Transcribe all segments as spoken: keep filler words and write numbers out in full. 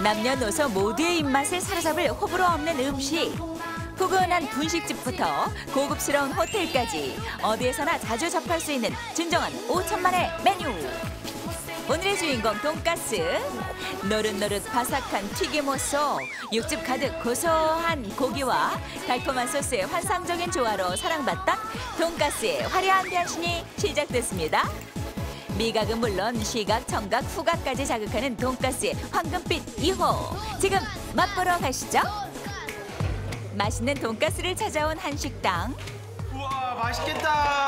남녀노소 모두의 입맛을 사로잡을 호불호 없는 음식. 푸근한 분식집부터 고급스러운 호텔까지 어디에서나 자주 접할 수 있는 진정한 오천만의 메뉴. 오늘의 주인공 돈가스. 노릇노릇 바삭한 튀김옷 속 육즙 가득 고소한 고기와 달콤한 소스의 환상적인 조화로 사랑받던 돈가스의 화려한 변신이 시작됐습니다. 미각은 물론 시각, 청각, 후각까지 자극하는 돈가스의 황금빛 이 호. 지금 맛보러 가시죠. 맛있는 돈가스를 찾아온 한 식당. 우와, 맛있겠다.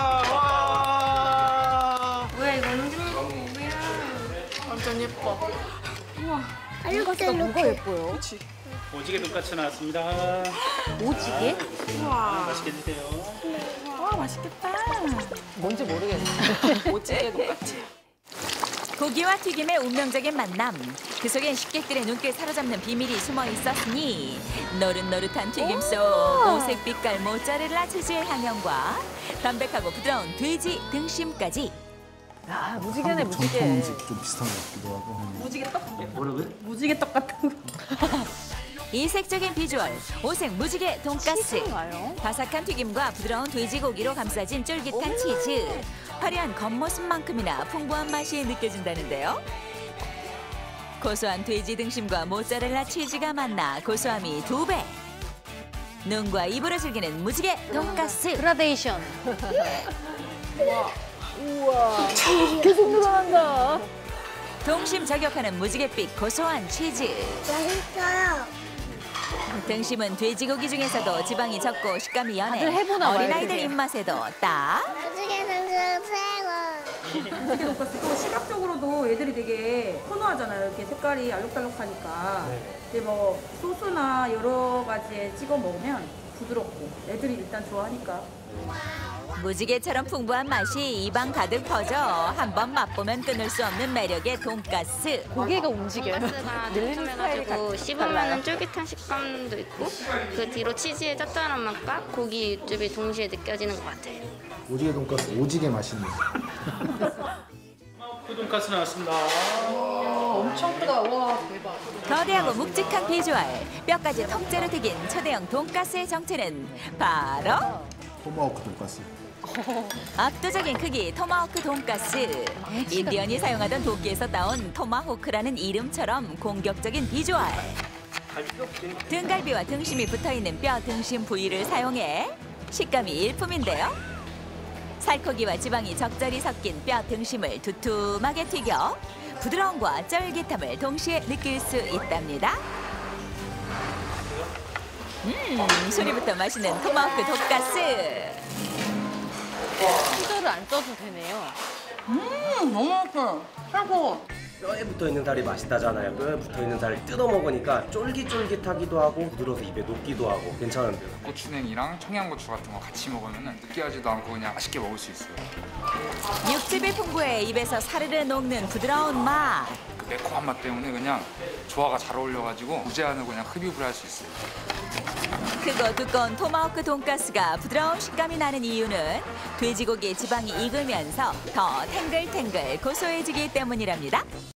와. 뭐야, 이거 완전 뭐야. 완전 예뻐. 우와. 돈가스가 뭐가 예뻐요? 그렇지. 오지게 돈가스 나왔습니다. 오지게? 우와. 맛있게 드세요. 와, 맛있겠다. 뭔지 모르겠네. 오지게 돈가스. 고기와 튀김의 운명적인 만남. 그 속엔 식객들의 눈길 사로잡는 비밀이 숨어 있었으니 노릇노릇한 튀김 속 오색 빛깔 모짜렐라 치즈의 향연과 담백하고 부드러운 돼지 등심까지. 야, 무지개네, 한국 무지개. 전통 음식 좀 비슷한 것 같기도 하고. 무지개 떡? 뭐라고요? 무지개 떡 같은 거. 이색적인 비주얼, 오색 무지개 돈가스. 치즈인가요? 바삭한 튀김과 부드러운 돼지고기로 감싸진 쫄깃한 치즈. 화려한 겉모습만큼이나 풍부한 맛이 느껴진다는데요. 고소한 돼지 등심과 모짜렐라 치즈가 만나 고소함이 두 배. 눈과 입으로 즐기는 무지개 돈가스. 그라데이션. 우와. 우와. 계속 늘어난다. 동심 저격하는 무지갯빛 고소한 치즈. 맛있어요. 등심은 돼지고기 중에서도 지방이 적고 식감이 연해 다들 해보나 봐요, 어린아이들 되게. 입맛에도 딱. 무지개 생선 최고. 무지개 돈가스. 또 시각적으로도 애들이 되게 선호하잖아요. 이렇게 색깔이 알록달록하니까. 근데 뭐 소스나 여러 가지에 찍어 먹으면 부드럽고 애들이 일단 좋아하니까. 무지개처럼 풍부한 맛이 입안 가득 퍼져 한 번 맛보면 끊을 수 없는 매력의 돈가스. 고개가 움직여요. 돈가스가 늘리는 스타일이 촉촉해가지고 달라요. 씹으면 쫄깃한 식감도 있고 그 뒤로 치즈의 짭짤한 맛과 고기 육즙이 동시에 느껴지는 것 같아요. 오지게 돈가스 오지게 맛있네. 그 돈가스 나왔습니다. 엄청 크다. 와, 대박. 거대하고 묵직한 비주얼, 뼈까지 통째로 튀긴 초대형 돈가스의 정체는 바로 토마호크 돈가스. 압도적인 크기 토마호크 돈가스. 인디언이 사용하던 도끼에서 따온 토마호크라는 이름처럼 공격적인 비주얼. 등갈비와 등심이 붙어있는 뼈 등심 부위를 사용해 식감이 일품인데요. 살코기와 지방이 적절히 섞인 뼈 등심을 두툼하게 튀겨 부드러움과 쫄깃함을 동시에 느낄 수 있답니다. 음, 소리부터 맛있는 토마호크 돈가스. 피자를 안 써도 되네요. 음, 너무 맛있어. 최고. 뼈에 붙어있는 살이 맛있다잖아요. 뼈에 붙어있는 살을 뜯어 먹으니까 쫄깃쫄깃하기도 하고 부드러워서 입에 녹기도 하고 괜찮은데요. 고추냉이랑 청양고추 같은 거 같이 먹으면 느끼하지도 않고 그냥 맛있게 먹을 수 있어요. 육즙이 풍부해 입에서 사르르 녹는 부드러운 맛. 그 매콤한 맛 때문에 그냥 조화가 잘 어울려가지고 무제한으로 그냥 흡입을 할 수 있어요. 크고 두꺼운 토마호크 돈가스가 부드러운 식감이 나는 이유는 돼지고기의 지방이 익으면서 더 탱글탱글 고소해지기 때문이랍니다.